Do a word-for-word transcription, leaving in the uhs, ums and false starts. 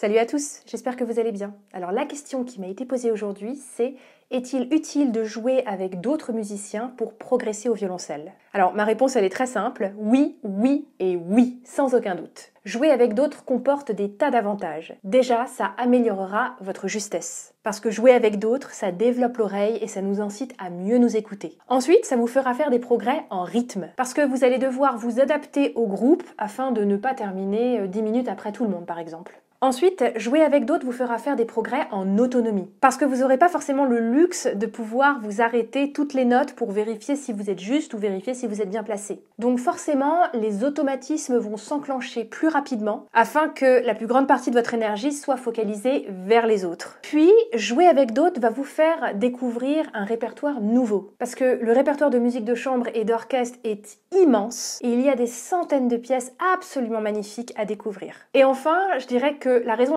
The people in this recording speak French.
Salut à tous, j'espère que vous allez bien. Alors la question qui m'a été posée aujourd'hui, c'est est-il utile de jouer avec d'autres musiciens pour progresser au violoncelle? Alors ma réponse elle est très simple, oui, oui et oui, sans aucun doute. Jouer avec d'autres comporte des tas d'avantages. Déjà, ça améliorera votre justesse. Parce que jouer avec d'autres, ça développe l'oreille et ça nous incite à mieux nous écouter. Ensuite, ça vous fera faire des progrès en rythme. Parce que vous allez devoir vous adapter au groupe afin de ne pas terminer dix minutes après tout le monde par exemple. Ensuite, jouer avec d'autres vous fera faire des progrès en autonomie. Parce que vous n'aurez pas forcément le luxe de pouvoir vous arrêter toutes les notes pour vérifier si vous êtes juste ou vérifier si vous êtes bien placé. Donc forcément, les automatismes vont s'enclencher plus rapidement afin que la plus grande partie de votre énergie soit focalisée vers les autres. Puis, jouer avec d'autres va vous faire découvrir un répertoire nouveau. Parce que le répertoire de musique de chambre et d'orchestre est immense et il y a des centaines de pièces absolument magnifiques à découvrir. Et enfin, je dirais que la raison